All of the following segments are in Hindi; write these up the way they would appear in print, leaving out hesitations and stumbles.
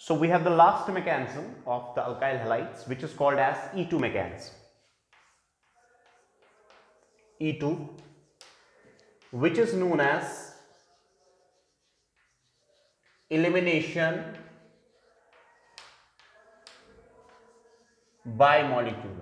So we have the last mechanism of the alkyl halides, which is called as E2 mechanism. E2, which is known as elimination bimolecular.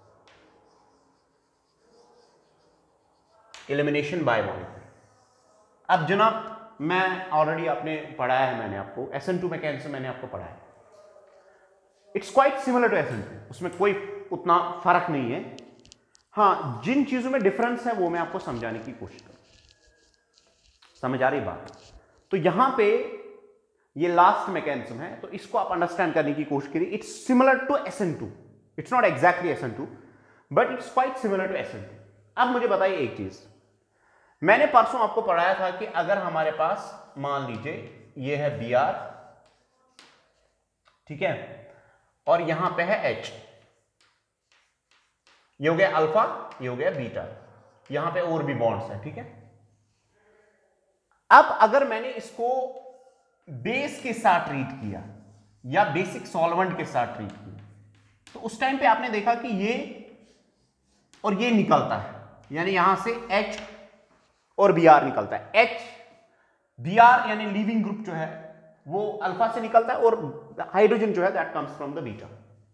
Elimination bimolecular. अब जनाब मैं ऑलरेडी आपने पढ़ाया है, मैंने आपको SN2 मैकेनिज्म मैंने आपको पढ़ाया. It's quite similar to SN2, उसमें कोई उतना फर्क नहीं है. हाँ, जिन चीजों में डिफरेंस है वो मैं आपको समझाने की कोशिश करूं. समझ आ रही बात? तो यहां पे ये लास्ट मैकेनिज्म है, तो इसको आप अंडरस्टैंड करने की कोशिश करिए. It's similar to SN2. It's not exactly SN2, but it's quite similar to SN2. अब मुझे बताइए एक चीज, मैंने परसों आपको पढ़ाया था कि अगर हमारे पास मान लीजिए ये है Br, ठीक है, और यहां पे है H, ये हो गया अल्फा, ये हो गया बीटा, यहां पे और भी बॉन्ड्स हैं, ठीक है. अब अगर मैंने इसको बेस के साथ ट्रीट किया या बेसिक सॉल्वेंट के साथ ट्रीट किया, तो उस टाइम पे आपने देखा कि ये और ये निकलता है, यानी यहां से H और Br निकलता है. H Br यानी लीविंग ग्रुप जो है वो अल्फा से निकलता है, और हाइड्रोजन जो है that comes from the beta.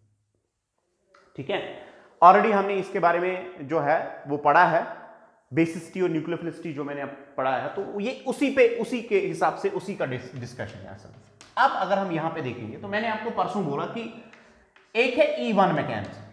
ठीक है, ऑलरेडी हमने इसके बारे में जो है वो पढ़ा है, बेसिसिटी और न्यूक्लियोफिलिसिटी जो मैंने पढ़ा है, तो ये उसी के हिसाब से उसी का डिस्कशन है असल. अब अगर हम यहां पे देखेंगे तो मैंने आपको परसों बोला कि एक है E1 मैकेनिज्म.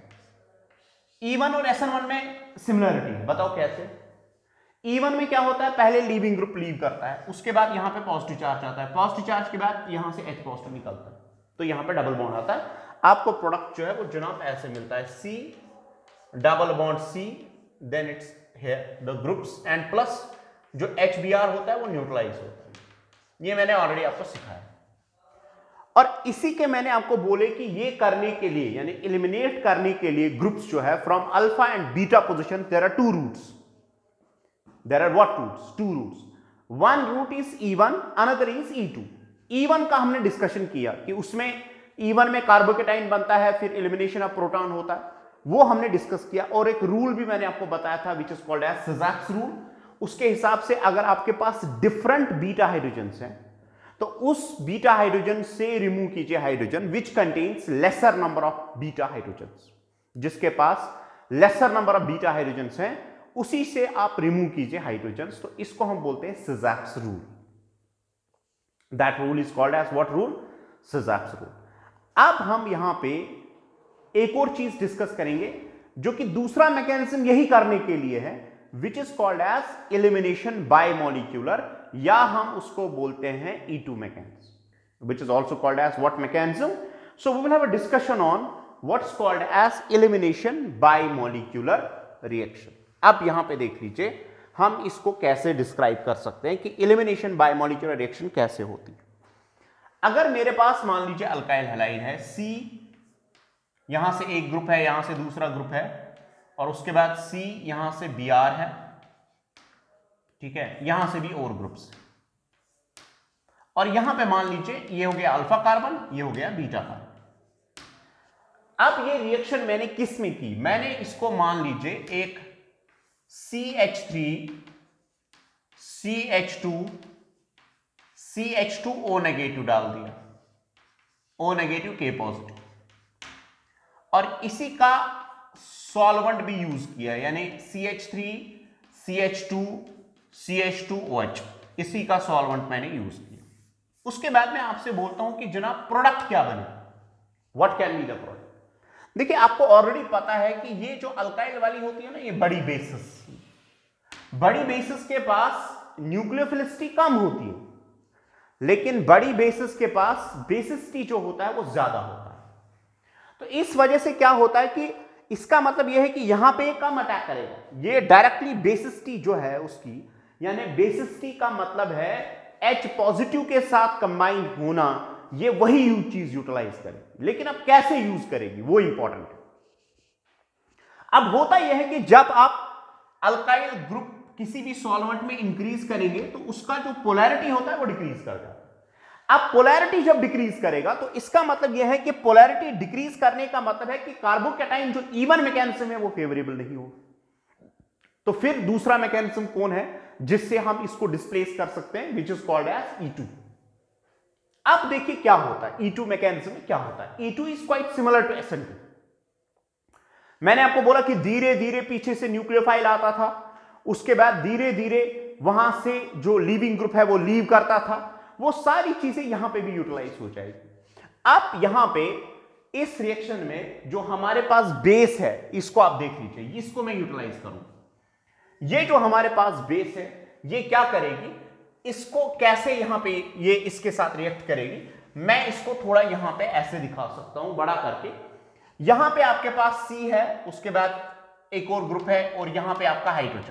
E1 और SN1 में सिमिलरिटी है, बताओ कैसे. E1 में क्या होता है, पहले लीविंग ग्रुप लीव करता है, उसके बाद यहां पे पॉजिटिव चार्ज आता है, पॉजिटिव चार्ज के बाद यहां से H पॉजिटिव निकलता है, तो यहां पे डबल बॉन्ड आता है. आपको प्रोडक्ट जो है वो जनाब ऐसे मिलता है, C double bond C, then it's here the groups and plus जो HBr होता है वो न्यूट्रलाइज होता है. ये मैंने ऑलरेडी आपको सिखाया. और इसी के मैंने आपको बोले कि ये करने के लिए, यानी एलिमिनेट करने के लिए ग्रुप्स जो है from alpha and beta position, there are two routes. There are what roots? Two roots. One root is E1, another is E2. E1 का हमने डिस्कशन किया कि उसमें E1 में कार्बोकेटाइन बनता है, फिर एलिमिनेशन ऑफ प्रोटॉन होता है, वो हमने डिस्कस किया. और एक रूल भी मैंने आपको बताया था विच इज कॉल्ड एज सिजाक्स रूल. उसके हिसाब से अगर आपके पास डिफरेंट बीटा हाइड्रोजन्स हैं तो उस बीटा हाइड्रोजन से रिमूव कीजिए hydrogen which contains lesser number of beta hydrogens. जिसके पास lesser number of beta hydrogens हैं उसी से आप रिमूव कीजिए हाइड्रोजन्स. तो इसको हम बोलते हैं सिजाक्स rule. That rule is called as what rule? सिजाक्स रूल. अब हम यहां पे एक और चीज डिस्कस करेंगे जो कि दूसरा मैकेनिज्म यही करने के लिए है, which is called as elimination bimolecular, या हम उसको बोलते हैं E2 mechanism, which is also called as what mechanism? So we will have a discussion on what's called as elimination bimolecular reaction. अब यहां पे देख लीजिए हम इसको कैसे डिस्क्राइब कर सकते हैं कि एलिमिनेशन बायमोलिक्यूलर रिएक्शन कैसे होती है. अगर मेरे पास मान लीजिए अल्काइल हैलाइड है C, यहां से एक ग्रुप है, यहां से दूसरा ग्रुप है, और उसके बाद C यहां से Br है, ठीक है, यहां से भी और ग्रुप्स, और यहां पे मान लीजिए ये हो गया अल्फा कार्बन, ये हो गया बीटा कार्बन. अब ये रिएक्शन मैंने किस में की, मैंने इसको मान लीजिए एक CH3 CH2 CH2O नेगेटिव डाल दिया, O नेगेटिव K पॉजिटिव, और इसी का सॉल्वेंट भी यूज किया, यानी CH3 CH2 CH2OH, इसी का सॉल्वेंट मैंने यूज किया. उसके बाद मैं आपसे बोलता हूं कि जनाब प्रोडक्ट क्या बने, what can be the product. देखिए आपको ऑलरेडी पता है कि ये जो अल्काइल वाली होती है ना, ये बड़ी बेसिस के पास न्यूक्लियोफिलिसिटी कम होती है, लेकिन बड़ी बेसिस के पास बेसिसिटी जो होता है वो ज्यादा होता है. तो इस वजह से क्या होता है कि इसका मतलब यह है कि यहां पे कम अटैक करेगा, ये डायरेक्टली बेसिसिटी जो है उसकी, यानी बेसिसिटी का मतलब है H पॉजिटिव के साथ कंबाइन होना, ये वही चीज यूटिलाइज करेगी. लेकिन अब कैसे यूज करेगी वो इंपॉर्टेंट है. अब होता यह है कि जब आप अल्काइल ग्रुप किसी भी सॉल्वेंट में इंक्रीज करेंगे तो उसका जो पोलैरिटी होता है वो डिक्रीज कर जाता है. अब पोलैरिटी जब डिक्रीज करेगा तो इसका मतलब यह है कि पोलैरिटी डिक्रीज करने का मतलब है कि कार्बोकैटायन जो इवन मैकेनिज्म है वो फेवरेबल नहीं होगा। तो फिर दूसरा मैकेनिज्म कौन है जिससे हम इसको डिस्प्लेस कर सकते हैं, विच इज कॉल्ड एज E2। अब देखिए क्या होता है E2 मैकेनिज्म में, क्या होता है। E2 is quite similar to SN2। मैंने आपको बोला कि धीरे धीरे पीछे से न्यूक्लियोफाइल आता था, उसके बाद धीरे धीरे वहां से जो लीविंग ग्रुप है वो लीव करता था, वो सारी चीजें यहां पे भी यूटिलाइज हो जाएगी। अब यहां पे इस रिएक्शन में जो हमारे पास बेस है इसको आप देख लीजिए, इसको मैं यूटिलाइज करूं। ये जो हमारे पास बेस है ये क्या करेगी, इसको कैसे यहां पे ये इसके साथ रिएक्ट करेगी, मैं इसको थोड़ा यहां पे ऐसे दिखा सकता हूं बड़ा करके। यहां पे आपके पास C है, उसके बाद एक और ग्रुप है और यहां पे आपका हाइड्रोजन,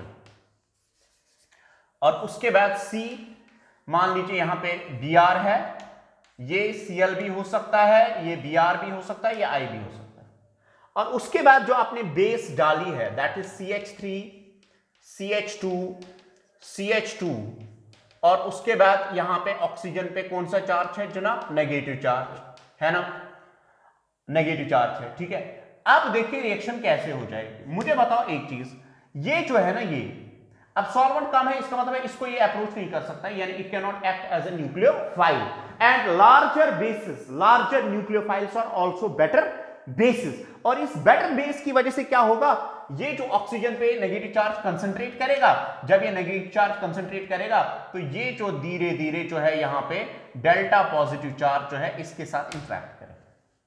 और उसके बाद C मान लीजिए यहां पे Br है, ये Cl भी हो सकता है, ये Br भी हो सकता है, ये I भी हो सकता है। और उसके बाद जो आपने बेस डाली है that is CH3 CH2 CH2, और उसके बाद यहां पे ऑक्सीजन पे कौन सा चार्ज है जनाब, नेगेटिव चार्ज है ना, नेगेटिव चार्ज है, ठीक है। अब देखिए रिएक्शन कैसे हो जाएगी, मुझे बताओ एक चीज, ये जो है ना ये अब सॉल्वेंट कम है, इसका मतलब है इसको ये अप्रोच नहीं कर सकता, यानी it can not act as a nucleophile, and larger bases, larger nucleophiles are also better bases. और इस बेटर बेस की वजह से क्या होगा, ये जो ऑक्सीजन पे नेगेटिव चार्ज कंसंट्रेट करेगा, जब ये नेगेटिव चार्ज कंसंट्रेट करेगा तो ये जो धीरे धीरे जो है यहां पे डेल्टा पॉजिटिव चार्ज जो है इसके साथ इंटरैक्ट करेगा।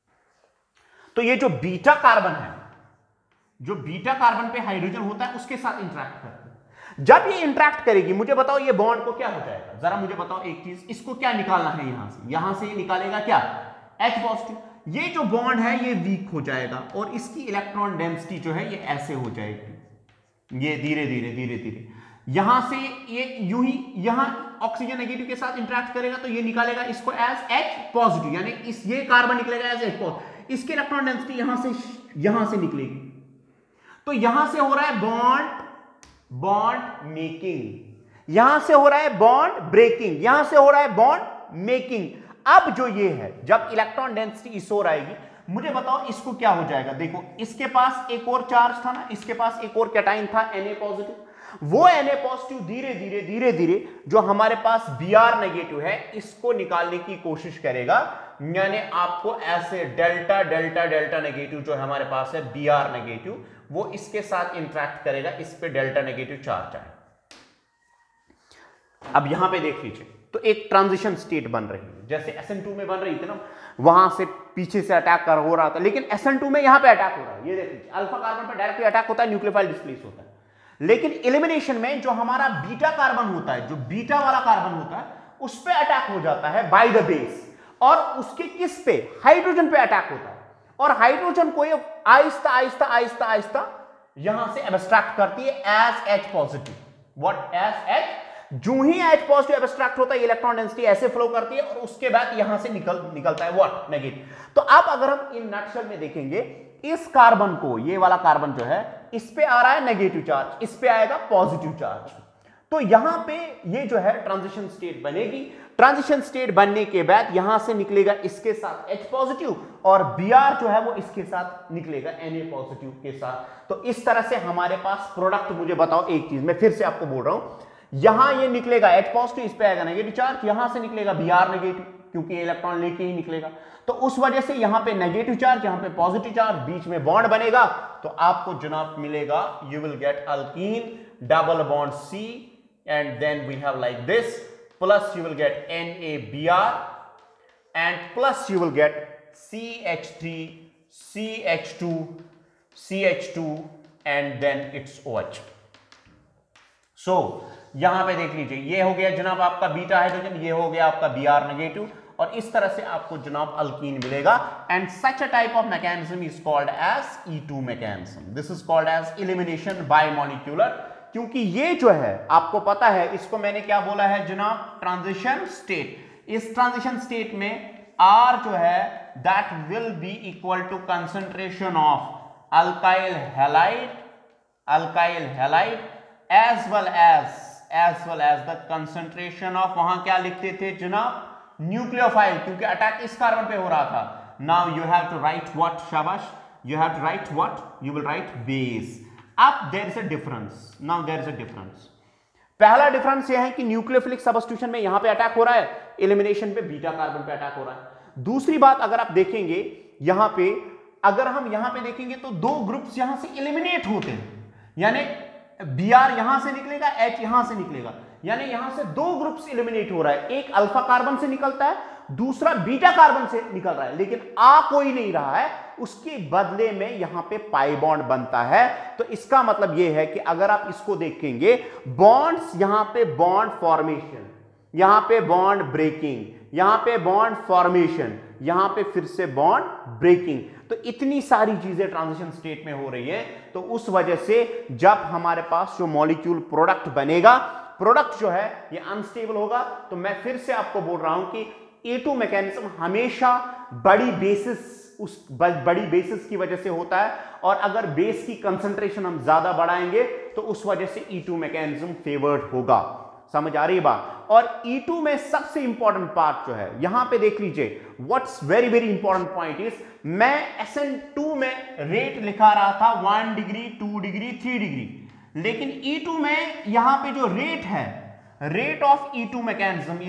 तो ये जो बीटा कार्बन है, जो बीटा कार्बन पे हाइड्रोजन होता है उसके साथ इंटरैक्ट करता है। जब ये इंटरैक्ट करेगी, मुझे बताओ ये बॉन्ड को क्या हो जाएगा, जरा मुझे बताओ एक चीज, इसको क्या निकालना है यहां से ये निकालेगा क्या, H पॉजिटिव। ये जो बॉन्ड है ये वीक हो जाएगा और इसकी इलेक्ट्रॉन डेंसिटी जो है ये ऐसे हो जाएगी, ये धीरे धीरे धीरे धीरे यहां से ये यूं ही यहां ऑक्सीजन नेगेटिव के साथ इंटरैक्ट करेगा तो ये निकालेगा इसको एज H पॉजिटिव, यानी इस ये कार्बन निकलेगा एज H पॉजिटिव, इसकी इलेक्ट्रॉन डेंसिटी यहां से निकलेगी। तो यहां से हो रहा है बॉन्ड मेकिंग, यहां से हो रहा है बॉन्ड ब्रेकिंग, यहां से हो रहा है बॉन्ड मेकिंग। अब जो ये है जब इलेक्ट्रॉन डेंसिटी इस ओर आएगी, मुझे बताओ इसको क्या हो जाएगा, देखो इसके पास एक और चार्ज था ना, इसके पास एक और कैटाइन था Na पॉजिटिव, वो Na पॉजिटिव धीरे धीरे धीरे धीरे जो हमारे पास Br नेगेटिव है इसको निकालने की कोशिश करेगा, यानी आपको ऐसे डेल्टा डेल्टा डेल्टा नेगेटिव जो हमारे पास है Br नेगेटिव, वो इसके साथ इंटरैक्ट करेगा, इस पे डेल्टा नेगेटिव चार्ज आए। अब यहां पे देख लीजिए, तो एक ट्रांजिशन स्टेट बन रही है, जैसे SN2 में बन रही थी ना, वहां से पीछे से अटैक हो रहा था, लेकिन SN2 में यहां पे अटैक हो रहा है, ये देख लीजिए अल्फा कार्बन पे डायरेक्टली अटैक होता है, न्यूक्लियोफाइल डिस्प्लेस होता है। लेकिन एलिमिनेशन में जो हमारा बीटा कार्बन होता है, जो बीटा वाला कार्बन होता है, उस पे अटैक हो जाता है बाय द बेस, और उसके किस पे, हाइड्रोजन पे अटैक होता है, और हाइड्रोजन को ये आहिस्ता आहिस्ता आहिस्ता आहिस्ता यहां से एब्स्ट्रैक्ट करती है as H positive. What, as H। जो ही H पॉजिटिव एब्स्ट्रैक्ट होता है, इलेक्ट्रॉन डेंसिटी ऐसे फ्लो करती है और उसके बाद यहां से निकलता है व्हाट, नेगेटिव। तो अब अगर हम इन नटशेल में देखेंगे, इस कार्बन को, ये वाला कार्बन जो है, इस पे आ रहा है नेगेटिव चार्ज, इस पे आएगा पॉजिटिव चार्ज। तो यहां पे ये जो है ट्रांजिशन स्टेट बनेगी, ट्रांजिशन स्टेट बनने के बाद यहां से निकलेगा इसके साथ H पॉजिटिव, और Br जो है वो इसके साथ निकलेगा Na पॉजिटिव के साथ। तो इस तरह से हमारे पास प्रोडक्ट, मुझे बताओ एक चीज, मैं फिर से आपको बोल रहा हूं, यहां ये निकलेगा H पॉजिटिव, इस पे आएगा नेगेटिव चार्ज, यहां से निकलेगा Br नेगेटिव, क्योंकि इलेक्ट्रॉन लेके ही निकलेगा। तो उस वजह से यहां पे नेगेटिव चार्ज, यहां पे पॉजिटिव चार्ज, बीच में बॉन्ड बनेगा, तो आपको जनाब मिलेगा, you will get alkene double bond C, and then we have like this, plus you will get NaBr, and plus you will get CH3 CH2 CH2 and then it's OH। so यहां पे देख लीजिए, ये हो गया जनाब आपका बीटा हाइड्रोजन, ये हो गया आपका Br नेगेटिव, और इस तरह से आपको जनाब अल्कीन मिलेगा। And such a type of mechanism is called as E2 mechanism. This is called as elimination bimolecular, क्योंकि ये जो है आपको पता है, इसको मैंने क्या बोला है जनाब, ट्रांजिशन स्टेट। इस ट्रांजिशन स्टेट में R जो है that will be equal to concentration of alkyl halide as well as the concentration of, वहां क्या लिखते थे जनाब, न्यूक्लियोफाइल, क्योंकि अटैक इस कार्बन पे हो रहा था। Now you have to write what, शाबाश, you have to write what, you will write base. अब there is a difference, now there is a difference. पहला डिफरेंस यह है कि न्यूक्लियोफिलिक सबस्टिट्यूशन में यहां पे अटैक हो रहा है, एलिमिनेशन पे बीटा कार्बन पे अटैक हो रहा है। दूसरी बात, अगर आप देखेंगे यहां पे, अगर हम यहां पे देखेंगे तो दो ग्रुप्स यहां से एलिमिनेट होते हैं, यानी Br यहां से निकलेगा, H यहां से निकलेगा, यानी यहां से दो ग्रुप्स एलिमिनेट हो रहा है, एक अल्फा कार्बन से निकलता है, दूसरा बीटा कार्बन से निकल रहा है, लेकिन आ कोई नहीं रहा है, उसके बदले में यहां पे पाई बॉन्ड बनता है। तो इसका मतलब यह है कि अगर आप इसको देखेंगे, बॉन्ड्स यहां पे बॉन्ड फॉर्मेशन, यहां पे बॉन्ड ब्रेकिंग, यहां पे बॉन्ड फॉर्मेशन, यहां पे फिर से बॉन्ड ब्रेकिंग, तो इतनी सारी चीजें ट्रांजिशन स्टेट में हो रही है। तो उस वजह से जब हमारे पास जो मॉलिक्यूल प्रोडक्ट बनेगा, प्रोडक्ट जो है ये अनस्टेबल होगा। तो मैं फिर से आपको बोल रहा हूं कि E2 मैकेनिज्म हमेशा बड़ी बेसिस की वजह से होता है, और अगर बेस की कंसंट्रेशन हम ज्यादा बढ़ाएंगे तो उस वजह से E2 मैकेनिज्म फेवर्ड होगा। समझ आ रही है बात? और E2 में सबसे इंपॉर्टेंट पार्ट जो है, यहां पे देख लीजिए, what's very very important point is, मैं SN2 में रेट लिखा रहा था 1 डिग्री, 2 डिग्री, 3 डिग्री, लेकिन E2 में यहां पे जो रेट है, rate of E2 mechanism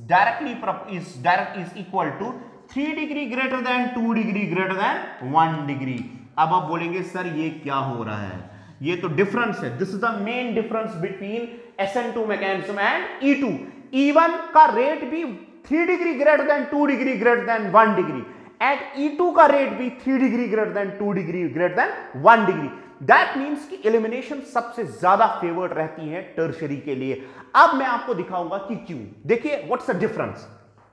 is equal to 3 degree greater than 2 degree greater than 1 degree. अब आप बोलेंगे सर ये क्या हो रहा है, ये तो डिफरेंस है, this is the main difference between SN2 मैकेनिज्म एंड E2। E1 का रेट भी 3 degree greater than 2 degree greater than 1 degree, and E2 का रेट भी 3 degree greater than 2 degree greater than 1 degree. That means कि एलिमिनेशन सबसे ज्यादा फेवर्ड रहती है टर्शरी के लिए। अब मैं आपको दिखाऊंगा कि क्यों। देखिए व्हाट्स द डिफरेंस।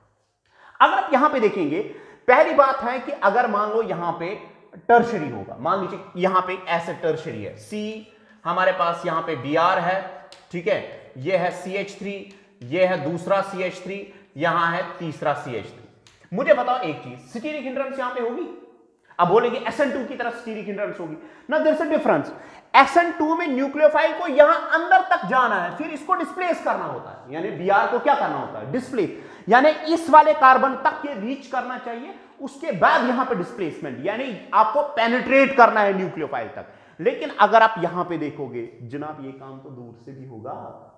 अगर आप यहां पे देखेंगे, पहली बात है कि अगर मान लो यहां पे टर्शरी होगा, मान लीजिए यहां पे ऐसे टर्शरी है, C हमारे पास यहां पे Br है, ठीक है, ये है CH3, ये है दूसरा CH3, यहां है तीसरा CH3। मुझे बताओ एक चीज, स्टीरिक हिंड्रेंस यहां पे होगी? अब बोलेंगे SN2 की तरफ स्टीरिक हिंड्रेंस होगी ना, there is a difference. SN2 में न्यूक्लियोफाइल को यहां अंदर तक जाना है, फिर इसको डिस्प्लेस करना होता है, यानी Br को क्या करना होता है, डिस्प्लेस, यानी इस वाले कार्बन तक ये रीच करना चाहिए, उसके बाद यहां पे डिस्प्लेसमेंट, यानी आपको पेनिट्रेट करना है न्यूक्लियोफाइल तक। लेकिन अगर आप यहां पे देखोगे, जनाब ये काम तो दूर से भी होगा,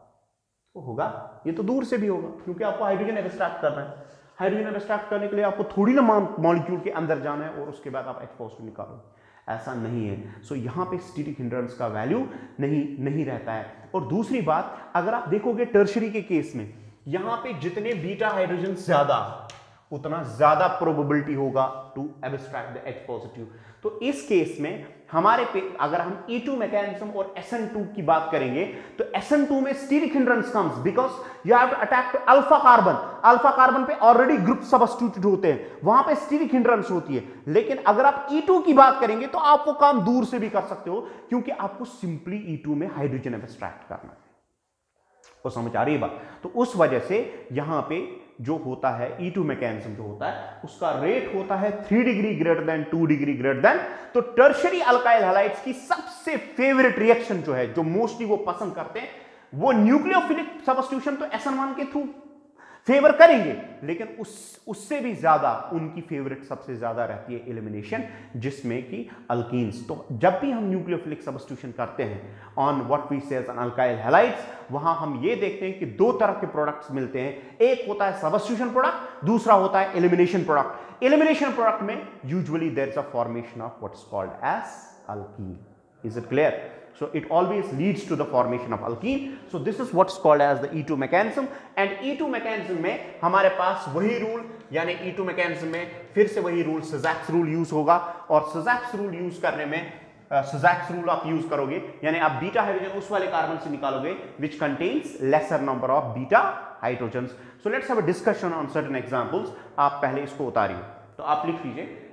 तो होगा, ये तो दूर से भी होगा, क्योंकि आपको हाइड्रोजन एब्स्ट्रैक्ट करना है। हाइड्रोजन एब्स्ट्रैक्ट करने के लिए आपको थोड़ी ना मॉलिक्यूल के अंदर जाना है और उसके बाद आप H पॉजिटिव निकालो, ऐसा नहीं है। सो यहां पे स्टीरिक हिंड्रेंस का वैल्यू नहीं रहता है। और दूसरी बात, अगर आप देखोगे टर्शरी के केस में, यहां पे जितने बीटा हाइड्रोजन ज्यादा, उतना ज्यादा प्रोबेबिलिटी होगा to abstract the H positive. तो इस केस में हमारे पे अगर हम E2 मैकेनिज्म और SN2 की बात करेंगे, तो SN2 में steric hindrance comes because you have to attack to alpha carbon. Alpha carbon पे ऑलरेडी ग्रुप सब्स्टिट्यूटेड होते हैं, वहां पे स्टीरिक हिंड्रेंस होती है। लेकिन अगर आप E2 की बात करेंगे तो आप वो काम दूर से भी कर सकते हो, क्योंकि आपको सिंपली E2 में हाइड्रोजन एब्स्ट्रैक्ट करना है। वो समझ आ रही है बात? तो उस वजह से यहां पे जो होता है E2 मैकेनिज्म जो होता है, उसका रेट होता है 3 degree greater than 2 degree greater than. तो टर्शरी अल्काइल हैलाइड्स की सबसे फेवरेट रिएक्शन जो है, जो मोस्टली वो पसंद करते हैं, वो न्यूक्लियोफिलिक सब्स्टिट्यूशन तो SN1 के थ्रू फेवर करेंगे, लेकिन उससे भी ज्यादा उनकी फेवरेट सबसे ज्यादा रहती है एलिमिनेशन, जिसमें कि अल्कीन्स। तो जब भी हम न्यूक्लियोफिलिक सब्स्टिट्यूशन करते हैं on what we say as an alkyl halides, वहां हम ये देखते हैं कि दो तरह के प्रोडक्ट्स मिलते हैं, एक होता है सब्स्टिट्यूशन प्रोडक्ट, दूसरा होता है एलिमिनेशन प्रोडक्ट। एलिमिनेशन प्रोडक्ट में usually there is a formation of what's called as alkene. Is it clear? So it always leads to the formation of alkene. So this is what's called as the E2 mechanism. And E2 mechanism में हमारे पास वही रूल, यानी E2 mechanism में फिर से वही रूल Szax रूल यूज होगा, और Szax रूल यूज करने में Szax रूल आप यूज करोगे, यानी आप बीटा हाइड्रोजन उस वाले कार्बन से निकालोगे which contains lesser number of beta hydrogens. So let's have a discussion on certain examples. आप पहले इसको उतारिए, तो आप लिख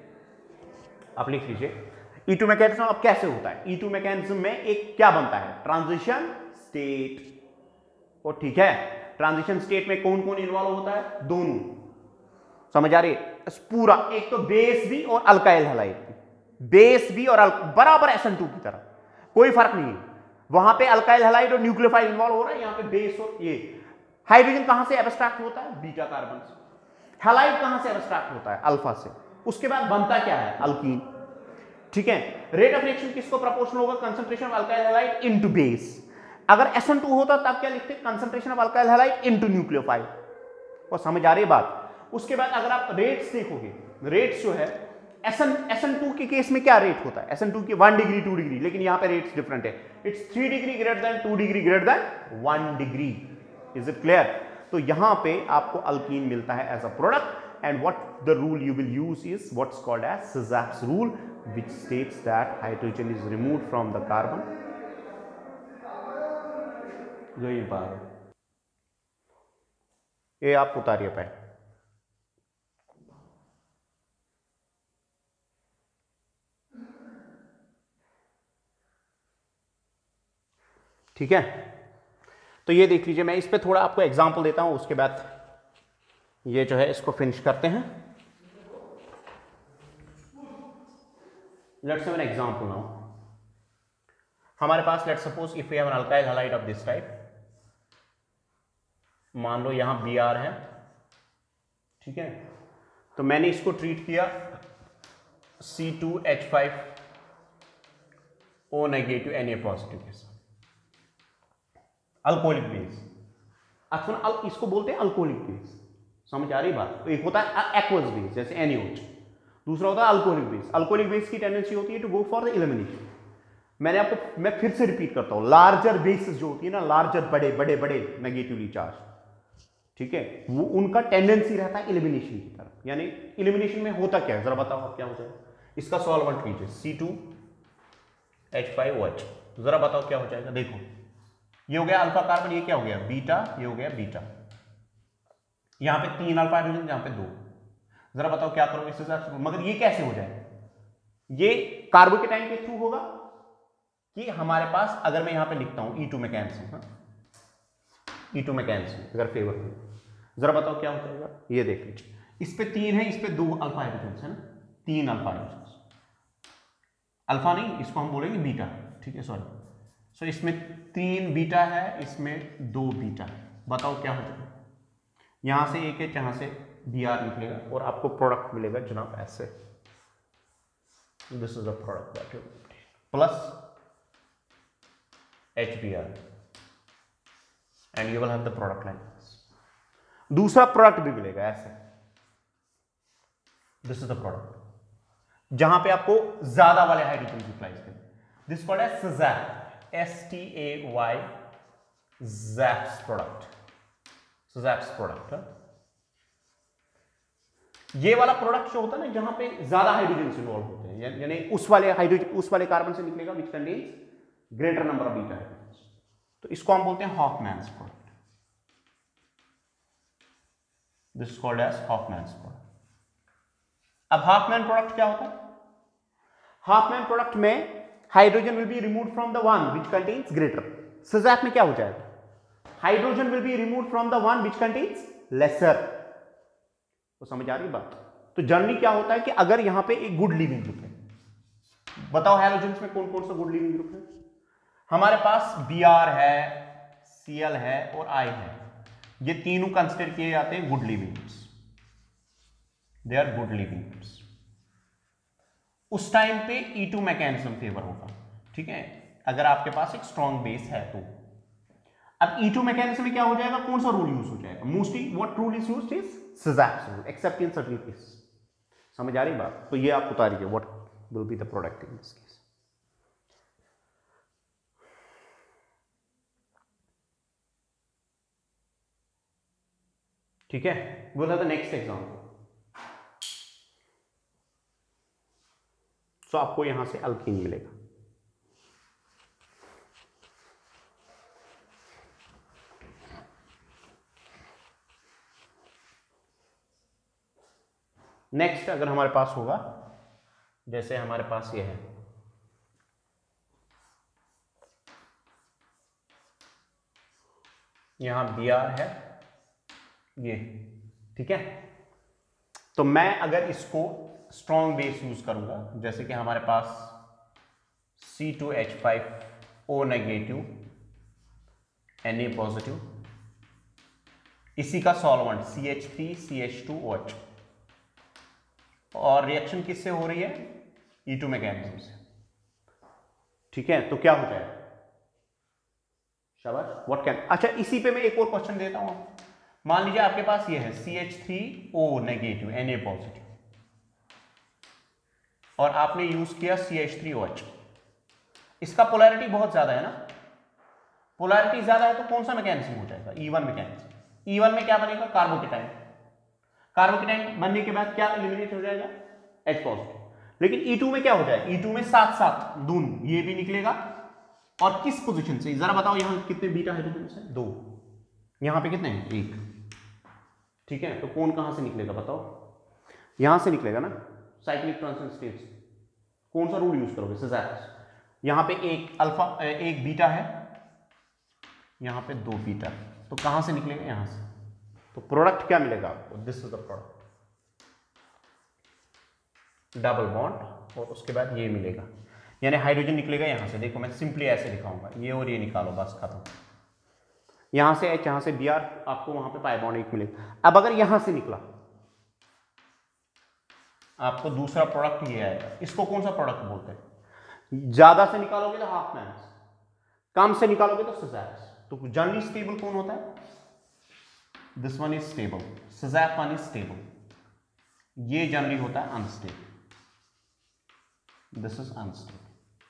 लीजिए E2 मैकेनिज्म अब कैसे होता है। E2 मैकेनिज्म में एक क्या बनता है, ट्रांजिशन स्टेट। और ठीक है, ट्रांजिशन स्टेट में कौन कौन इन्वॉल्व होता है, दोनों। समझ आ रही है? पूरा, एक तो बेस भी और अल्काइल हैलाइड, बेस भी और बराबर SN2 की तरह, कोई फर्क नहीं है। वहां पे अल्काइल हैलाइड और न्यूक्लियोफाइल इन्वॉल्व हो रहा है, यहां पे बेस और ये हाइड्रोजन कहां से एब्स्ट्रैक्ट होता है, बीटा कार्बन से। हैलाइड कहां से एब्स्ट्रैक्ट होता है? अल्फा से। उसके बाद बनता क्या है? अल्कीन। ठीक है, रेट ऑफ रिएक्शन किसको प्रोपोर्शनल होगा? Concentration of alkyl halide into base. अगर SN2 होता तब क्या लिखते? Concentration of alkyl halide into nucleophile. और समझ आ रही है बात? उसके बाद अगर आप रेट्स देखोगे, रेट्स जो है SN2 के केस में क्या रेट होता है? SN2 की 1 डिग्री 2 डिग्री, लेकिन यहां पे रेट्स डिफरेंट है। It's 3 degree greater than 2 degree greater than 1 degree. Is it clear? तो यहां पे आपको अल्कीन मिलता है as a product, and what the rule you will use is what's called as Saytzeff's rule, which states that hydrogen is removed from the carbon. यही बात है, ये आप उतारिए पे। ठीक है, तो ये देख लीजिए, मैं इस पे थोड़ा आपको एग्जांपल देता हूं, उसके बाद ये जो है इसको फिनिश करते हैं। Let's have an example now. हमारे पास let's suppose if we have an alkyl halide of this type, मान लो यहां Br है, ठीक है, तो मैंने इसको ट्रीट किया C2H5O नेगेटिव Na पॉजिटिव के साथ, अल्कोहलिक बेस। अच्छा, इसको बोलते हैं अल्कोहलिक बेस। समझ आ रही बात? तो एक होता है एक्वस बेस जैसे NaOH, दूसरा होता है अल्कोहलिक बेस। अल्कोहलिक बेस की टेंडेंसी होती है to go for the elimination. मैं फिर से रिपीट करता हूं, लार्जर बेसिस जो होती है ना, लार्जर बड़े बड़े बड़े नेगेटिवली चार्ज, ठीक है, वो उनका टेंडेंसी रहता है एलिमिनेशन की तरफ। यानी एलिमिनेशन में होता क्या है, जरा बताओ आप क्या होता है? इसका सॉल्वेंट लीजिए C2H5OH, जरा बताओ क्या हो जाएगा? देखो, ये हो गया अल्फा कार्बन, ये क्या हो गया? बीटा, ये हो गया बीटा। यहां पे 3 अल्फा हाइड्रोजन, यहां पे 2। जरा बताओ क्या करोगे इसके साथ? मगर ये कैसे हो जाएगा? ये कार्बोकेटाइन के थ्रू होगा कि हमारे पास, अगर मैं यहां पे लिखता हूं E2 मैकेनिज्म, E2 मैकेनिज्म अगर फेवर में, जरा बताओ क्या हो जाएगा? ये देख लीजिए, इस पे 3 है, इस पे 2 अल्फा हाइड्रोजन है ना, 3 अल्फा हाइड्रोजन, अल्फा नहीं, इसको हम बोलेंगे बीटा, ठीक है, सॉरी। सो इसमें 3 बीटा है, इसमें 2 बीटा है। बताओ क्या हो जाएगा? यहां से एक है, जहां से Br निकलेगा और आपको प्रोडक्ट मिलेगा जनाब ऐसे, this is a product that you plus HBr and you will have the product like this. दूसरा प्रोडक्ट भी मिलेगा ऐसे, दिस इज द प्रोडक्ट, जहां पे आपको ज्यादा वाले हाइड्रोजन यूटिलाइज करें। This called as SAY, STAY, ZAPS product, ZAPS product. ये वाला प्रोडक्ट जो होता है ना, जहां पे ज्यादा हाइड्रोजन इन्वॉल्व होते हैं, यानी उस वाले हाइड्रोजन, उस वाले कार्बन से निकलेगा which contains greater number of beta hydrogen, तो इसको हम बोलते हैं Hofmann's product. This is called as Hofmann's product. अब हाफमैन प्रोडक्ट क्या होता है? हाफमैन प्रोडक्ट में hydrogen will be removed from the one which contains greater. SAY में क्या हो जाएगा? Hydrogen will be removed from the one which contains lesser. तो समझ आ रही बात? तो जनरली क्या होता है कि अगर यहां पे एक गुड लिविंग ग्रुप है, बताओ हैलोजेंस में कौन कौन सा गुड लिविंग ग्रुप है? हमारे पास Br है, Cl है और I है, ये तीनों कंसिडर किए जाते हैं good leaving groups, they are good leaving groups. उस टाइम पे E2 मैकेनिज्म फेवर होगा, ठीक है, अगर आपके पास एक स्ट्रॉन्ग बेस है तो। अब E2 मैकेनिज्म में क्या हो जाएगा? कौन सा रूल यूज हो जाएगा? Mostly what rule is used is SAY's rule, except in certain case. समझ आ रही बात? तो ये आप उतारिए, what will be the product in this case. ठीक है, will have the next example. So आपको यहां से अल्कीन मिलेगा। नेक्स्ट अगर हमारे पास होगा, जैसे हमारे पास ये है, यहां Br है, ये, ठीक है, तो मैं अगर इसको स्ट्रॉन्ग बेस यूज करूंगा, जैसे कि हमारे पास C2H5O नेगेटिव Na पॉजिटिव इसी का सॉल्वेंट CH3CH2OH, और रिएक्शन किससे हो रही है? E2 मैकेनिज्म से। ठीक है, तो क्या हो जाएगा? शाबाश, व्हाट कैन, अच्छा इसी पे मैं एक और क्वेश्चन देता हूं। मान लीजिए आपके पास ये है CH3O नेगेटिव Na पॉजिटिव, और आपने यूज किया CH3OH। इसका पोलैरिटी बहुत ज्यादा है ना, पोलैरिटी ज्यादा है तो कौन सा मैकेनिज्म हो जाएगा? E1 mechanism. E1 में क्या बनेगा? कार्बोकेटाइन। कार्बोकेटाइन बनने के बाद क्या एलिमिनेट हो जाएगा? H positive. लेकिन E2 में क्या हो जाएगा? E2 में साथ साथ दोनों ये भी निकलेगा, और किस पोजीशन से जरा बताओ? यहां कितने बीटा हाइड्रोजन है? 2। यहां पे कितने हैं? 1। ठीक है, तो कौन कहां से निकलेगा बताओ? यहां से निकलेगा ना, साइक्लिक ट्रांजिशन स्टेट्स। कौन सा रूल यूज करोगे? सिज़ैक्स। यहां पे एक अल्फा, एक बीटा है, यहां पे 2 बीटा, तो कहां से निकलेगा? यहां से। तो प्रोडक्ट क्या मिलेगा आपको? This is the product, double bond, और उसके बाद ये मिलेगा, यानी हाइड्रोजन निकलेगा यहां से। देखो मैं सिंपली ऐसे दिखाऊंगा, ये और ये निकालो, बस खत्म। यहां से H, यहां से Br, आपको वहां पे पाई बॉन्ड 1 मिलेगा। अब अगर यहां से निकला, आपको दूसरा प्रोडक्ट ये आएगा। इसको कौन सा प्रोडक्ट बोलते हैं? ज्यादा से निकालोगे तो हाफ मैन्स, कम से निकालोगे तो सिज़ैक्स। तो जनरली स्टेबल कौन होता है? दिस वन इज स्टेबल, सिज़ैक वन इज स्टेबल। ये जनरली होता है unstable, this is unstable.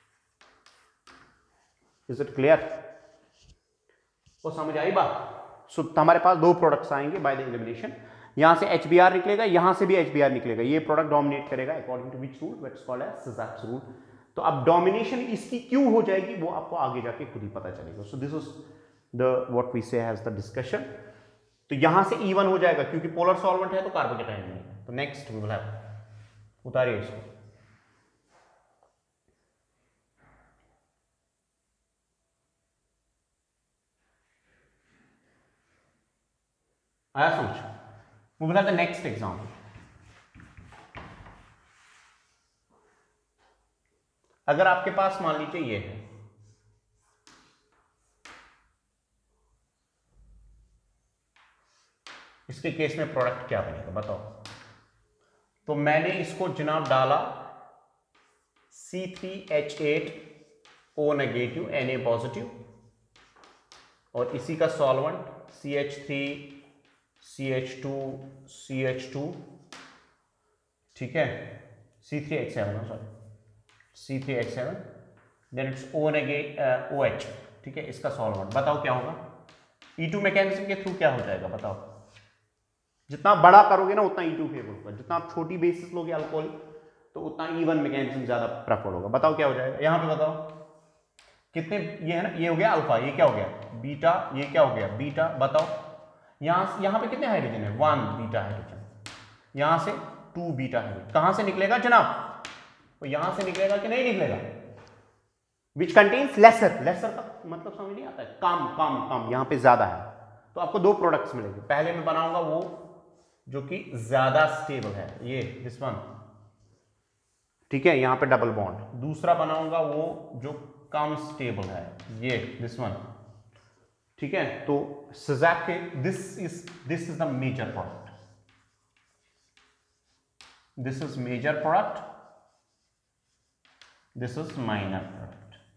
Is it clear? तो समझ आई बात? सो हमारे पास 2 प्रोडक्ट्स आएंगे बाय द एलिमिनेशन। यहां से HBr निकलेगा, यहां से भी HBr निकलेगा। ये प्रोडक्ट डोमिनेट करेगा according to which rule? What is called as सिज़ैक्स रूल। तो अब डोमिनेशन इसकी क्यों हो जाएगी वो आपको आगे जाके खुद ही पता चलेगा। So this is the what we say has the discussion. तो यहां से E1 हो जाएगा, क्योंकि पोलर सॉल्वेंट है तो कार्बोकेटाइन नहीं। तो नेक्स्ट वी विल हैव, उतारिए इसको। आया समझ? We will have the next example. अगर आपके पास मान लीजिए ये है, इसके केस में प्रोडक्ट क्या बनेगा बताओ? तो मैंने इसको जनाब डाला C3H8O नेगेटिव Na पॉजिटिव, और इसी का सॉल्वेंट CH3CH2CH2, ठीक है, C3H7, sorry C3H7, then it's O negative OH, ठीक है, इसका सॉल्वेंट। बताओ क्या होगा? E2 मैकेनिज्म के थ्रू क्या हो जाएगा बताओ? जितना बड़ा करोगे ना उतना E2 फेवर होगा, जितना आप छोटी बेसिस लोगे अल्कोहल तो उतना E1 मैकेनिज्म ज्यादा प्रेफर्ड होगा। बताओ क्या हो जाएगा? यहां पे बताओ कितने, ये है ना, ये हो गया अल्फा, ये क्या हो गया? बीटा, ये क्या हो गया? बीटा। बताओ यहां पे कितने हाइड्रोजन है? 1 बीटा हाइड्रोजन, यहां से 2 बीटा हाइड्रोजन। कहां से निकलेगा जनाब? तो यहां से निकलेगा कि नहीं निकलेगा? विच कंटेन्स लेसर, लेसर का मतलब समझ नहीं आता है, कम कम कम, यहां पे ज्यादा है। तो आपको 2 प्रोडक्ट्स मिलेंगे। पहले मैं बनाऊंगा वो जो कि ज्यादा स्टेबल है, ये दिस वन, ठीक है, यहां पे डबल बॉन्ड। दूसरा बनाऊंगा वो जो कम स्टेबल है, ये दिस वन, ठीक है। तो सिज़ैक के this is the major product, this is major product, this is minor product.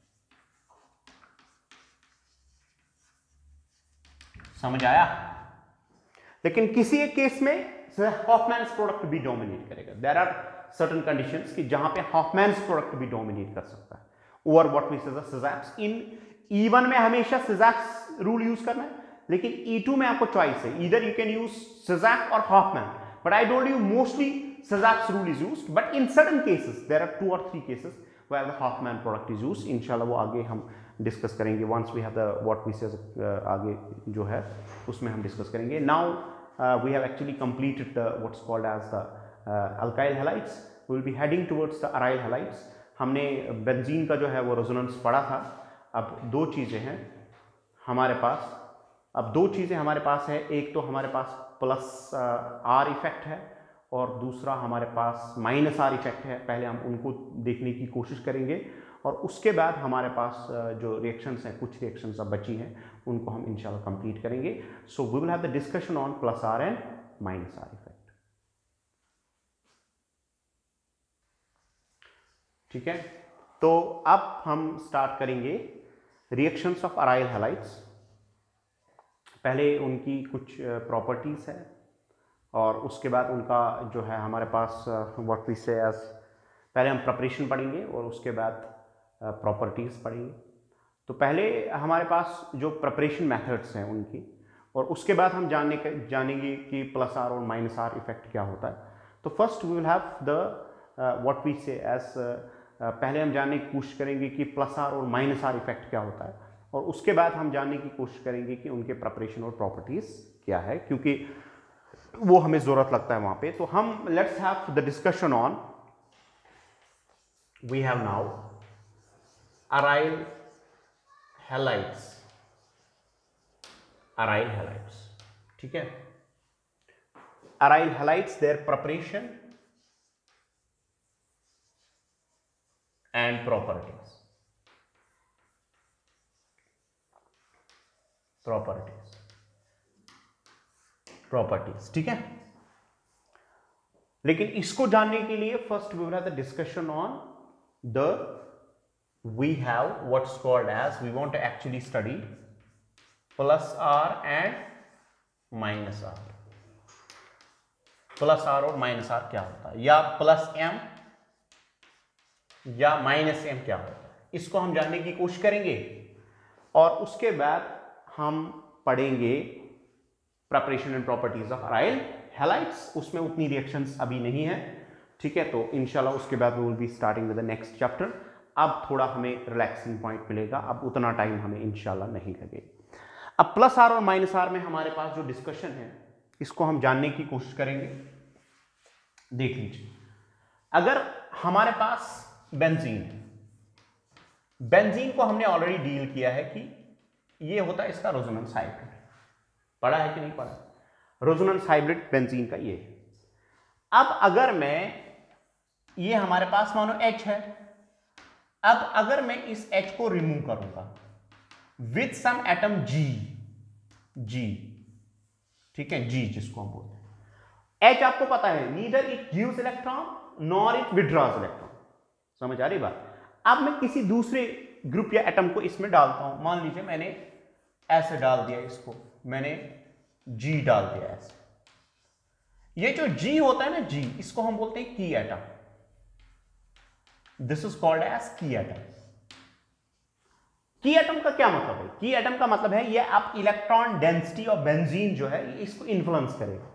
समझ आया? लेकिन किसी एक केस में हॉफमैन्स प्रोडक्ट भी डोमिनेट करेगा। देयर आर सर्टेन कंडीशंस कि जहां पे हॉफमैन्स प्रोडक्ट भी डोमिनेट कर सकता है over what we say the सिज़ैक्स। इन E1 में हमेशा सिज़ैक्स रूल यूज करना है, लेकिन E2 में आपको चॉइस है, ईदर यू कैन यूज सिज़ैक और Hofmann, but I told you mostly सिज़ैक्स rule is used, but in certain cases there are 2 or 3 cases where the Hofmann product is used. इंशाल्लाह वो आगे हम डिस्कस करेंगे, once we have the what we say आगे जो है उसमें हम डिस्कस करेंगे। Now we have actually completed what's called as the alkyl halides, we will B heading towards the aryl halides. हमने बेंजीन का जो है वो रेजोनेंस पढ़ा था। अब 2 चीज़ें हैं हमारे पास, अब 2 चीज़ें हमारे पास है, एक तो हमारे पास प्लस R इफेक्ट है और दूसरा हमारे पास माइनस R इफेक्ट है। पहले हम उनको देखने की कोशिश करेंगे और उसके बाद हमारे पास जो रिएक्शंस हैं, कुछ रिएक्शंस अब बची हैं, उनको हम इंशाल्लाह कंप्लीट करेंगे. So we will have the discussion on plus R and minus R effect. ठीक है, तो अब हम स्टार्ट करेंगे रिएक्शंस ऑफ अराइल हैलाइड्स. पहले उनकी कुछ प्रॉपर्टीज है और उसके बाद उनका जो है हमारे पास व्हाट वी से एज, पहले हम प्रिपरेशन पढ़ेंगे और उसके बाद प्रॉपर्टीज पढ़ेंगे. तो पहले हमारे पास जो प्रिपरेशन मेथड्स हैं उनकी, और उसके बाद हम जानेंगे कि प्लस आर और माइनस आर इफेक्ट क्या होता है. तो first we will have the what we say as, पहले हम जानने की कोशिश करेंगे कि प्लस आर और माइनस आर इफेक्ट क्या होता है, और उसके बाद हम जानने की कोशिश करेंगे कि उनके प्रिपरेशन और प्रॉपर्टीज क्या है, क्योंकि वो हमें जरूरत लगता है वहां पे. तो हम let's have the discussion on, we have now aryl halides. Aryl halides, ठीक है. Aryl halides, their preparation and properties. Properties, ठीक है. लेकिन इसको जानने के लिए first we will have the discussion on the, we have what's called as, we want to actually study plus R and minus R. Plus R और माइनस आर क्या होता है, या प्लस एम या माइनस एम क्या होता है, इसको हम जानने की कोशिश करेंगे. और उसके बाद हम पढ़ेंगे preparation and properties of aryl halides. उसमें उतनी रिएक्शंस अभी नहीं है, ठीक है. तो इंशाल्लाह उसके बाद we will be starting with the next chapter. अब थोड़ा हमें रिलैक्सिंग पॉइंट मिलेगा, अब उतना टाइम हमें इंशाल्लाह नहीं लगेगा. अब प्लस आर और माइनस आर में हमारे पास जो डिस्कशन है, इसको हम जानने की कोशिश करेंगे. देख लीजिए, अगर हमारे पास बेंजीन है, बेंजीन को हमने ऑलरेडी डील किया है कि ये होता है इसका रेजोनेंस हाइब्रिड. पढ़ा है कि नहीं पढ़ा? रेजोनेंस हाइब्रिड बेंजीन का ये है. अब अगर मैं, ये हमारे पास मानो H है, अब अगर मैं इस H को रिमूव करूंगा विथ सम एटम G, ठीक है, G जिसको हम बोलते हैं. H आपको पता है, neither it gives electron nor it withdraws electron. समझ आ रही बात? अब मैं किसी दूसरे ग्रुप या एटम को इसमें डालता हूं, मान लीजिए मैंने ऐसे डाल दिया, इसको मैंने G डाल दिया ऐसे. ये जो G होता है ना, G, इसको हम बोलते हैं key atom. This is called as key atom. Key atom का क्या मतलब है? की एटम का मतलब है ये आप इलेक्ट्रॉन डेंसिटी ऑफ बेंजीन जो है इसको इन्फ्लुएंस करेगा.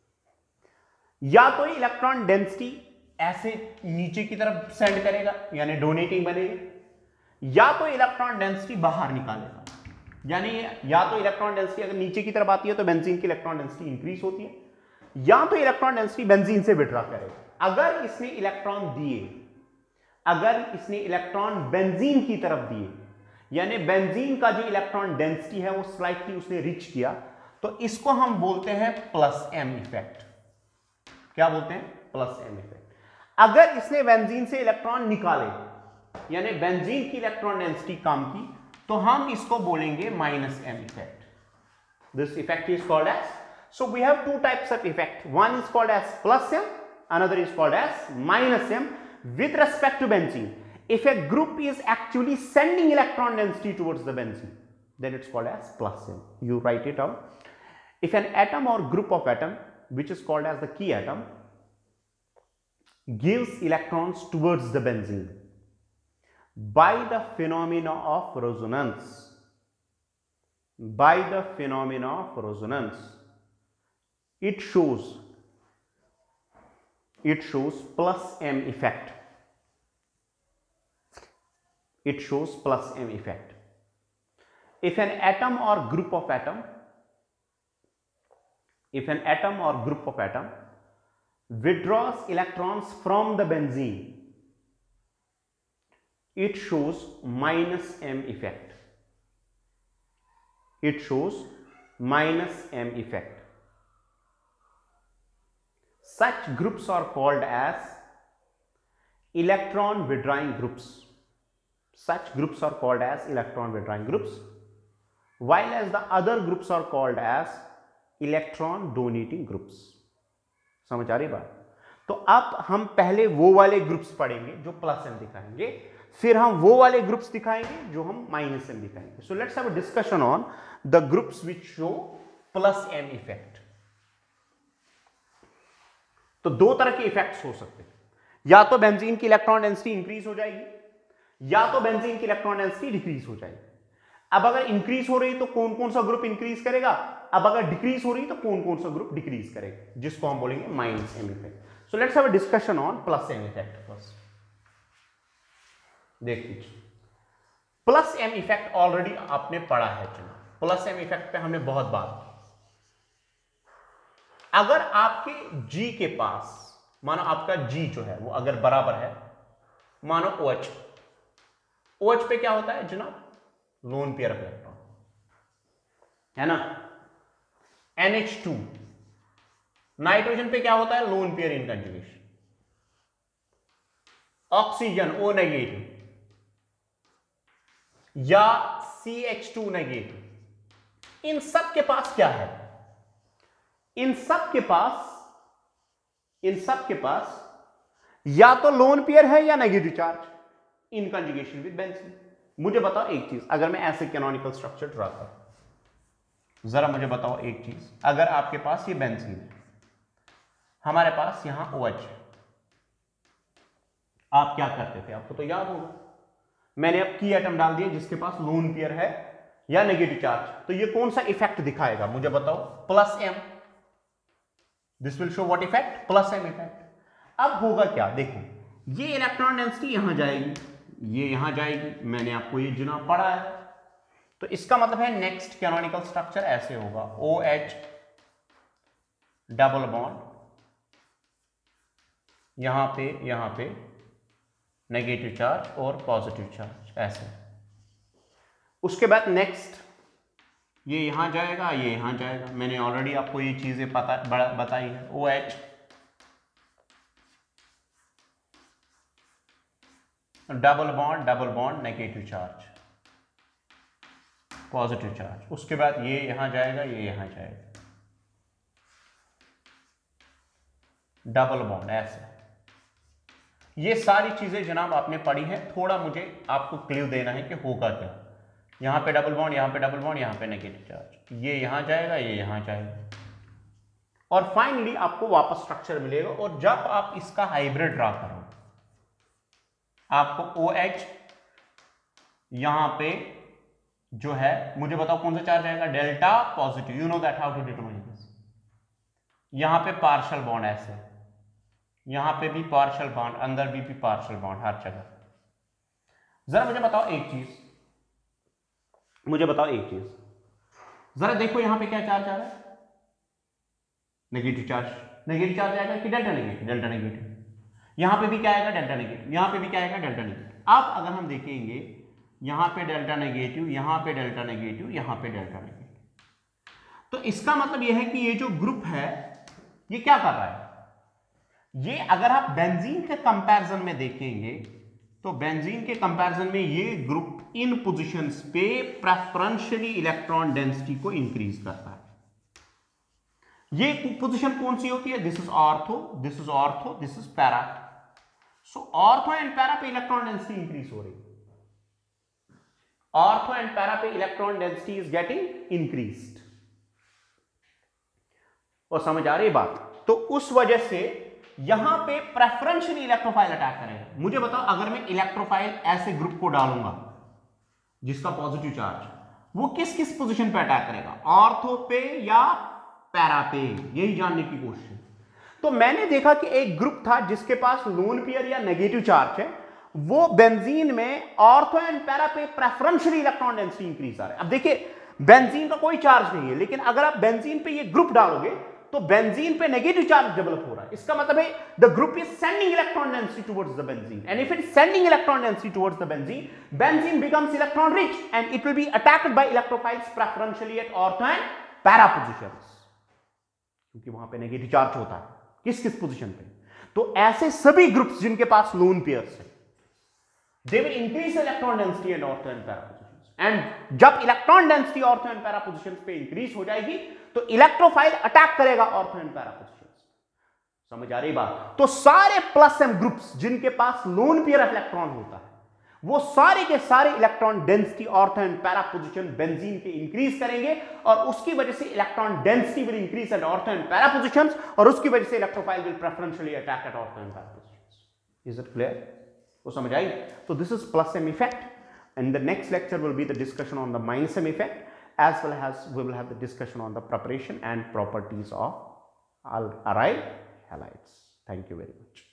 या तो इलेक्ट्रॉन डेंसिटी ऐसे नीचे की तरफ सेंड करेगा, यानी डोनेटिंग बनेगा, या तो इलेक्ट्रॉन डेंसिटी बाहर निकालेगा. यानी या तो इलेक्ट्रॉन डेंसिटी अगर नीचे की तरफ आती है तो बेंजीन की इलेक्ट्रॉन डेंसिटी इंक्रीज होती है, या तो इलेक्ट्रॉन डेंसिटी बेंजीन से विड्रॉ करेगा. अगर इसने इलेक्ट्रॉन दिए, अगर इसने इलेक्ट्रॉन बेंजीन की तरफ दिए, यानी बेंजीन का जो इलेक्ट्रॉन डेंसिटी है वो स्लाइटली उसने रिच किया, तो इसको हम बोलते हैं प्लस एम इफेक्ट. क्या बोलते हैं? Plus M effect. अगर इसने बेंजीन से इलेक्ट्रॉन निकाले, यानी बेंजीन की इलेक्ट्रॉन डेंसिटी कम की, तो हम इसको बोलेंगे minus M effect. This effect is called as, so we have two types of effect. One is called as plus m, another is called as minus m with respect to benzene. If a group is actually sending electron density towards the benzene, then it's called as plus m. You write it down. If an atom or group of atom, which is called as the key atom, gives electrons towards the benzene by the phenomena of resonance, by the phenomena of resonance, it shows plus m effect. It shows plus m effect. If an atom or group of atom, if an atom or group of atom withdraws electrons from the benzene, it shows minus m effect. It shows minus m effect. Such groups are called as electron withdrawing groups. Such groups are called as electron withdrawing groups, while as the other groups are called as electron donating groups. समझ आ रही बात? तो अब हम पहले वो वाले ग्रुप्स पढ़ेंगे जो प्लस एम दिखाएंगे, फिर हम वो वाले ग्रुप्स दिखाएंगे जो हम माइनस एम दिखाएंगे. So let's have a discussion on the groups which show plus M effect. तो दो तरह के इफेक्ट्स हो सकते हैं. या तो बेंजीन की इलेक्ट्रॉन डेंसिटी इंक्रीज हो जाएगी, या तो बेंजीन की इलेक्ट्रॉन डेंसिटी डिक्रीज हो जाएगी. अब अगर इंक्रीज हो रही तो कौन कौन सा ग्रुप इंक्रीज करेगा, अब अगर डिक्रीज हो रही तो कौन कौन सा ग्रुप डिक्रीज करेगा, जिसको हम बोलेंगे minus M effect. So let's have a discussion on plus M effect first. देख लीजिए, प्लस एम इफेक्ट ऑलरेडी आपने पढ़ा है. चलो, प्लस एम इफेक्ट पे हमने बहुत बात की. अगर आपके G के पास, मानो आपका G जो है वो अगर बराबर है, मानो OH. OH पे क्या होता है जनाब? लोन पेयर ऑफ इलेक्ट्रॉन, है ना. NH2. नाइट्रोजन पे क्या होता है? Lone pair in conjugation. Oxygen O negative या CH2 नेगेटिव. इन सब के पास क्या है? इन सब के पास या तो लोन पेयर है या negative charge in conjugation with benzene. मुझे बताओ एक चीज, अगर मैं ऐसे कैनोनिकल स्ट्रक्चर ड्रा करूं, जरा मुझे बताओ एक चीज. अगर आपके पास ये बेंजीन है, हमारे पास यहां OH है, आप क्या करते थे? आपको तो याद होगा, मैंने अब की एटम डाल दिया जिसके पास लोन पेयर है या नेगेटिव चार्ज. तो ये कौन सा इफेक्ट दिखाएगा मुझे बताओ? Plus M. This will show what effect? Plus M effect. अब होगा क्या? देखो, ये इलेक्ट्रॉन डेंसिटी यहां जाएगी, ये यहां जाएगी. मैंने आपको ये जुना पढ़ा है. तो इसका मतलब है नेक्स्ट कैनोनिकल स्ट्रक्चर ऐसे होगा, OH डबल बॉन्ड, यहां पे नेगेटिव चार्ज और पॉजिटिव चार्ज, ऐसे. उसके बाद नेक्स्ट ये यहां जाएगा, ये यहां जाएगा. मैंने ऑलरेडी आपको ये चीजें बताई है. OH double bond negative charge, positive charge. उसके बाद ये यहां जाएगा, ये यहां जाएगा, डबल बॉन्ड, ऐसे. ये सारी चीजें जनाब आपने पढ़ी है. थोड़ा मुझे आपको क्लू देना है कि होगा क्या. यहां पे डबल बॉन्ड, यहां पे डबल बॉन्ड, यहां पे नेगेटिव चार्ज. ये यहां जाएगा, ये यहां जाएगा, और फाइनली आपको वापस स्ट्रक्चर मिलेगा. और जब आप इसका हाइब्रिड ड्रा करो, आपको OH यहां पे जो है, मुझे बताओ कौन सा चार्ज आएगा? Delta positive. You know that how to determine this. यहां पे पार्शियल बॉन्ड ऐसे, यहां पे भी पार्शियल बॉन्ड, अंदर भी पार्शियल बॉन्ड, हर जगह. जरा मुझे बताओ एक चीज, जरा देखो यहां पे क्या चार्ज आ रहा है? Negative charge. नेगेटिव चार्ज आएगा कि डेल्टा नेगेटिव? Delta negative. यहां पे भी क्या आएगा? Delta negative. यहां पे भी क्या आएगा? Delta negative. अब अगर हम देखेंगे, यहां पे डेल्टा नेगेटिव, यहां पे डेल्टा नेगेटिव, यहां पे डेल्टा नेगेटिव. तो इसका मतलब यह है कि ये जो ग्रुप है ये क्या कर रहा है? ये अगर आप बेंजीन के कंपैरिजन में देखेंगे तो बेंजीन के कंपैरिजन में ये ग्रुप इन पोजीशंस पे प्रेफरेंशियली इलेक्ट्रॉन डेंसिटी को इंक्रीज करता है. ये पोजीशन कौन सी होती है? This is ortho, this is ortho, this is para. So ortho and para पे इलेक्ट्रॉन डेंसिटी इंक्रीज हो रही है. ऑर्थो एंड पैरा पे electron density is getting increased. और समझ आ रही बात? तो उस वजह से यहां पे प्रेफरेंशियली इलेक्ट्रोफाइल अटैक करेगा. मुझे बताओ, अगर मैं इलेक्ट्रोफाइल ऐसे ग्रुप को डालूंगा जिसका पॉजिटिव चार्ज, वो किस किस पोजीशन पे अटैक करेगा? ऑर्थो पे या पैरा पे? यही जानने की कोशिश है. तो मैंने देखा कि एक ग्रुप था जिसके पास लोन पेयर या नेगेटिव चार्ज है, वो बेंजीन में ऑर्थो एंड पैरा पे प्रेफरेंशियली इलेक्ट्रॉन डेंसिटी इंक्रीज आ रहा है. अब देखिए, बेंजीन का कोई चार्ज नहीं है, लेकिन अगर आप बेंजीन पे ये ग्रुप डालोगे तो बेंजीन पे नेगेटिव चार्ज डेवलप हो रहा है. इसका मतलब है the group is sending electron density towards the benzene, and if it is sending electron density towards the benzene, benzene becomes electron rich and it will be attacked by electrophiles preferentially at ortho and para positions, क्योंकि वहां पे नेगेटिव चार्ज होता है. किस किस पोजीशन पे? तो ऐसे सभी ग्रुप्स जिनके पास लोन पेयर्स है, they will increase electron density and ortho and para positions. And जब electron density ortho and para positions पे इंक्रीज हो जाएगी तो इलेक्ट्रोफाइल अटैक करेगा ऑर्थो एंड पैरा पोजिशंस। समझ आ रही बात? तो सारे प्लस एम ग्रुप्स जिनके पास लोन पेयर ऑफ इलेक्ट्रॉन होता है वो सारे के सारे electron density ortho and para position benzene के इंक्रीज करेंगे और उसकी वजह से electron density will increase at ortho and para positions और उसकी वजह से electrophile will preferentially attack at ortho and para positions. Is it clear? वो समझ आई? तो this is plus M effect and the next lecture will be the discussion on the minus m effect as well as we will have the discussion on the preparation and properties of aryl halides. Thank you very much.